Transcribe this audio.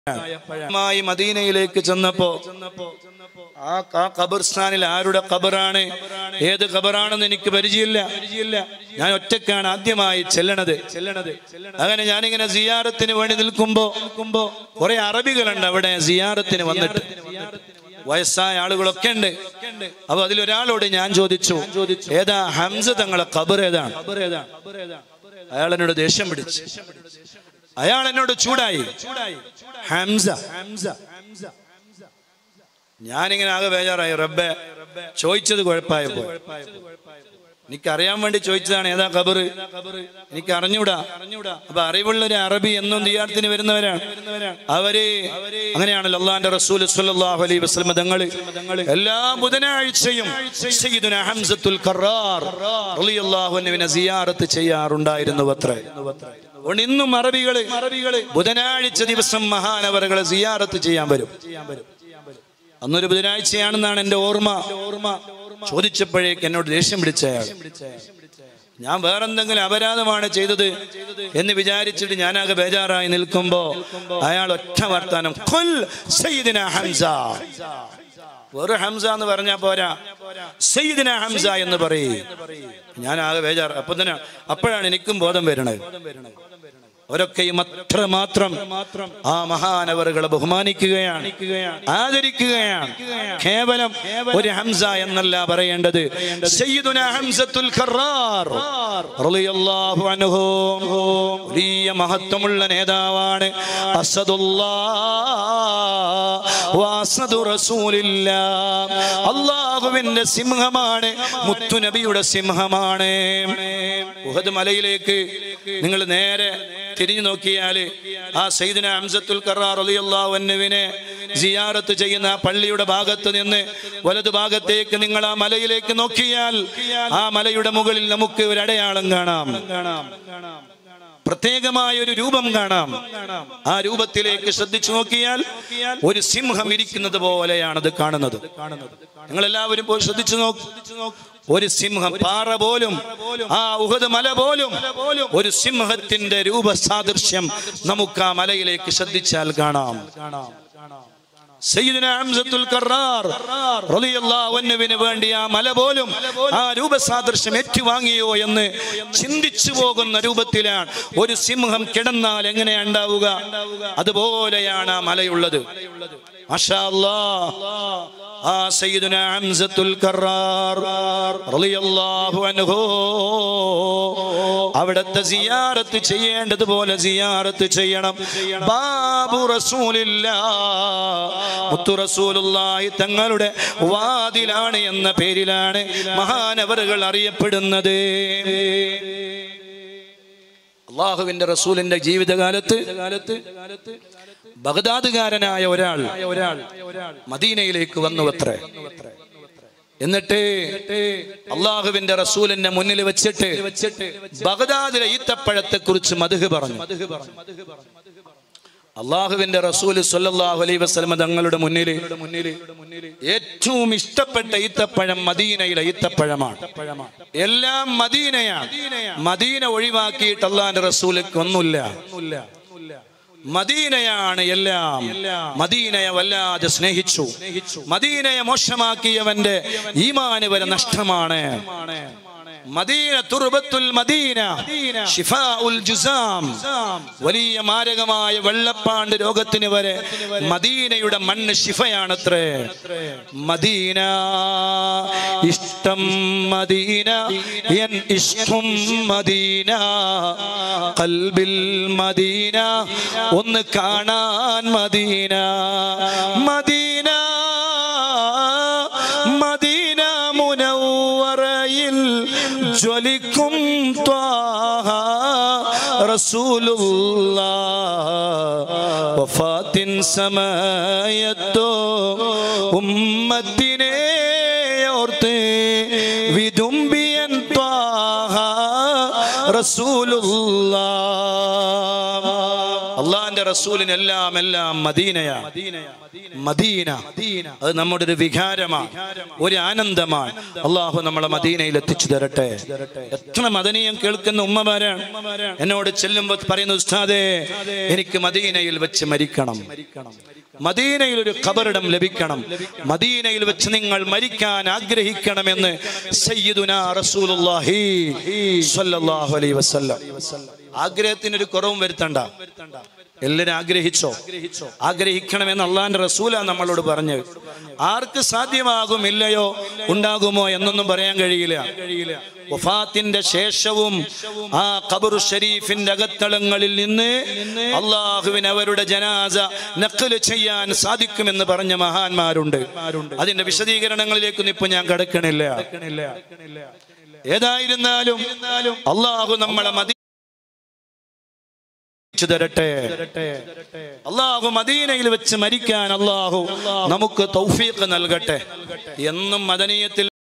മദീനയിലേക്ക് ചെന്നപ്പോ ആ ഖബർസ്ഥാനിൽ ആരുടെ ഖബറാണ്, ഏത് ഖബറാണെന്ന് എനിക്ക് പരിചയമില്ല. ഞാൻ ഒറ്റക്കാണ് ആദ്യമായി ചെല്ലണത്. അങ്ങനെ ഞാനിങ്ങനെ സിയാറത്തിന് വേണ്ടി നിൽക്കുമ്പോ കുറെ അറബികളുണ്ട് അവിടെ സിയാറത്തിന് വന്നിട്ട്, വയസ്സായ ആളുകളൊക്കെ ഉണ്ട്. അപ്പൊ അതിലൊരാളോട് ഞാൻ ചോദിച്ചു, ഏതാ ഹംസ തങ്ങളെ ഖബർ ഏതാണ്? അയാൾ എന്നോട് ദേഷ്യം പിടിച്ചു, അയാൾ എന്നോട് ചൂടായി. ഹംസ. ഞാനിങ്ങനെ ആകെ ബേജാറായി. റബ്ബേ, ചോദിച്ചത് കുഴപ്പമായപ്പോ. എനിക്കറിയാൻ വേണ്ടി ചോദിച്ചതാണ് ഏതാ ഖബർ, എനിക്ക് അറിഞ്ഞൂടാ. അപ്പൊ അറിവുള്ളൊരു അറബി എന്നും ദിയാറത്തിന് വരുന്നവരാണ് അവര്. അങ്ങനെയാണല്ലോ അള്ളാന്റെ റസൂൽ സ്വല്ലല്ലാഹു അലൈഹി വസല്ലം തങ്ങൾ എല്ലാ ബുധനാഴ്ചയും സയ്യിദുനാ ഹംസത്തുൽ ഖറാർ റളിയല്ലാഹു അൻഹുവിനെ സിയാറത്ത് ചെയ്യാറുണ്ടായിരുന്നു അത്രേ. ഇന്നും അറബികള് ബുധനാഴ്ച ദിവസം മഹാനവറുകളെ സിയാറത്ത് ചെയ്യാൻ വരും. അന്നൊരു ബുധനാഴ്ചയാണെന്നാണ് എന്റെ ഓർമ്മ. ചോദിച്ചപ്പോഴേക്ക് എന്നോട് ദേഷ്യം പിടിച്ച അയാൾ. ഞാൻ വേറെന്തെങ്കിലും അപരാധമാണ് ചെയ്തത് എന്ന് വിചാരിച്ചിട്ട് ഞാനാകെ ബേജാറായി നിൽക്കുമ്പോ അയാൾ ഒറ്റ വർത്താനം, ഖുൽ സയ്യിദുനാ ഹംസ. വെറും ഹംസ എന്ന് പറഞ്ഞാ പോരാ, സയ്യിദുനാ ഹംസ എന്ന് പറയും. ഞാനാകെ ബേജാറ്. അപ്പോഴാണ് എനിക്കും ബോധം വരണത്. അവരൊക്കെയും അത്രമാത്രം ആ മഹാനവറുകളെ ബഹുമാനിക്കുകയാണ്, ആദരിക്കുകയാണ്. കേവലം ഒരു ഹംസ എന്നല്ല പറയേണ്ടത്, സയ്യിദുനാ ഹംസത്തുൽ ഖറാർ റളിയല്ലാഹു അൻഹു വലിയ മഹത്വമുള്ള നേതാവാണ്. അസദുല്ലാഹ് വഅസദു റസൂലില്ലാഹ്, അല്ലാഹുവിന്റെ സിംഹമാണ്, മുത്തുനബിയുടെ സിംഹമാണ്. ഉഹദ് മലയിലേക്ക് നിങ്ങൾ നേരെ തിരിഞ്ഞു നോക്കിയാല് ആ സയ്യിദുനാ ഹംസത്തുൽ ഖറാർ റളിയല്ലാഹു അൻഹുവിനെ സിയാറത്ത് ചെയ്യുന്ന പള്ളിയുടെ ഭാഗത്ത് നിന്ന് വലതു ഭാഗത്തേക്ക് നിങ്ങൾ ആ മലയിലേക്ക് നോക്കിയാൽ ആ മലയുടെ മുകളിൽ നമുക്ക് ഒരു അടയാളം കാണാം, പ്രത്യേകമായ ഒരു രൂപം കാണാം. ആ രൂപത്തിലേക്ക് ശ്രദ്ധിച്ചു നോക്കിയാൽ ഒരു സിംഹം ഇരിക്കുന്നത് പോലെയാണത് കാണുന്നത്. നിങ്ങൾ എല്ലാവരും പോയി ശ്രദ്ധിച്ചു നോക്കൂ. ഒരു സിംഹം, പാറ പോലും, ആ ഉഹദ് മല പോലും ഒരു സിംഹത്തിന്റെ രൂപസാദൃശ്യം നമുക്ക് ആ മലയിലേക്ക് ശ്രദ്ധിച്ചാൽ കാണാം. സയ്യിദുനാ ഹംസത്തുൽ ഖറാർ റളിയല്ലാഹു അൻഹുവിന് വേണ്ടി ആ മല പോലും ആ രൂപസാദൃശ്യം ഏറ്റുവാങ്ങിയോ എന്ന് ചിന്തിച്ചു പോകുന്ന രൂപത്തിലാണ് ഒരു സിംഹം കിടന്നാൽ എങ്ങനെയാ ഉണ്ടാവുക, അതുപോലെയാണ് ആ മലയുള്ളത്. മാഷാ അല്ലാഹ്. ആ സയ്യിദുനാ ഹംസത്തുൽ ഖറാർ റളിയല്ലാഹു അൻഹു അവിടത്തെ സിയാറത്ത് ചെയ്യേണ്ടതുപോലെ സിയാറത്ത് ചെയ്യണം. ബാബു റസൂലില്ലാഹ്, മുത്തു റസൂലുള്ളാഹി തങ്ങളുടെ വാതിലാണ് എന്ന പേരിലാണ് മഹാനവറുകൾ അറിയപ്പെടുന്നത്. അല്ലാഹുവിന്റെ റസൂലിന്റെ ജീവിതകാലത്ത് ബഗ്ദാദുകാരനായ ഒരാൾ മദീനയിലേക്ക് വന്നു അത്രേ. എന്നിട്ട് അള്ളാഹുവിന്റെ റസൂലിന്റെ മുന്നിൽ വെച്ചിട്ട് ബഗ്ദാദിലെ ഈത്തപ്പഴത്തെ കുറിച്ച് മദ്ഹ് പറഞ്ഞു. അള്ളാഹുവിന്റെ റസൂല് സ്വല്ലല്ലാഹു അലൈഹി വസല്ലം തങ്ങളുടെ മുന്നിൽ ഏറ്റവും ഇഷ്ടപ്പെട്ട ഈത്തപ്പഴം മദീനയിലെ ഈത്തപ്പഴമാണ്. എല്ലാം മദീനയാണ്. മദീന ഒഴിവാക്കിയിട്ട് അള്ളാഹിന്റെ റസൂലിക്ക് ഒന്നുമില്ല. മദീനയാണ് എല്ലാം. മദീനയെ വല്ലാതെ സ്നേഹിച്ചു. മദീനയെ മോശമാക്കിയവന്റെ ഈമാന് വരെ നഷ്ടമാണ്. മദീന തുർബത്തുൽ മദീന ശിഫാഉൽ ജുസാം, വലിയ മാരകമായ വെള്ളപ്പാണ്ട് രോഗത്തിന് വരെ മദീനയുടെ മണ്ണ് ശിഫയാണത്രേ. മദീന ഇഷ്ടം മദീന, എൻ ഇഷ്കും മദീന, ഖൽബിൽ മദീന, ഒന്ന് കാണാൻ മദീന. മദീന മദീന മുനവ്വറയിൽ ജ്വലിക്കും ത്വാഹ റസൂലുള്ളാഹ്, വഫാത്തിൻ സമയത്തോ ഉമ്മത്തിനെ ഓർത്ത് വിതുമ്പിയൻ ത്വാഹ റസൂലുള്ളാഹ്. അള്ളാന്റെ റസൂലിന് എല്ലാം മദീനയാണ്. മദീന അത് നമ്മുടെ ഒരു വികാരമാണ്, ഒരു ആനന്ദമാണ്. അള്ളാഹു നമ്മളെ മദീനയിൽ എത്തിച്ചു തരട്ടെ. എത്ര മദനീയം കേൾക്കുന്ന ഉമ്മമാരാണ് എന്നോട് ചെല്ലുമ്പോൾ പറയുന്നു, ഉസ്താദേ എനിക്ക് മദീനയിൽ വെച്ച് മരിക്കണം, മദീനയിൽ ഒരു ഖബറിടം ലഭിക്കണം, മദീനയിൽ വെച്ച് നിങ്ങൾ മരിക്കാൻ ആഗ്രഹിക്കണമെന്ന് സയ്യിദുനാ റസൂലുള്ളാഹി സ്വല്ലല്ലാഹു അലൈഹി വസല്ലം. ആഗ്രഹത്തിനൊരു കുറവും വരുത്തണ്ട, എല്ലാവരും ആഗ്രഹിച്ചോ, ആഗ്രഹിക്കണമെന്ന് അള്ളാന്റെ റസൂലാ നമ്മളോട് പറഞ്ഞത്. ആർക്ക് സാധ്യമാകും ഇല്ലയോ ഉണ്ടാകുമോ എന്നൊന്നും പറയാൻ കഴിയില്ല. വഫാത്തിന്റെ ശേഷവും ആ ഖബർ ഷരീഫിന്റെ അകത്തളങ്ങളിൽ നിന്ന് അള്ളാഹുവിന് അവരുടെ ജനാസ നഖ്ല് ചെയ്യാൻ സാധിക്കുമെന്ന് പറഞ്ഞ മഹാന്മാരുണ്ട്. അതിന്റെ വിശദീകരണങ്ങളിലേക്കൊന്നും ഇപ്പൊ ഞാൻ കടക്കണില്ല. ഏതായിരുന്നാലും അള്ളാഹു നമ്മളെ തരട്ടെ. അള്ളാഹു മദീനയിൽ വെച്ച് മരിക്കാൻ അള്ളാഹു നമുക്ക് തൗഫീഖ് നൽകട്ടെ. എന്നും മദനീയത്തിൽ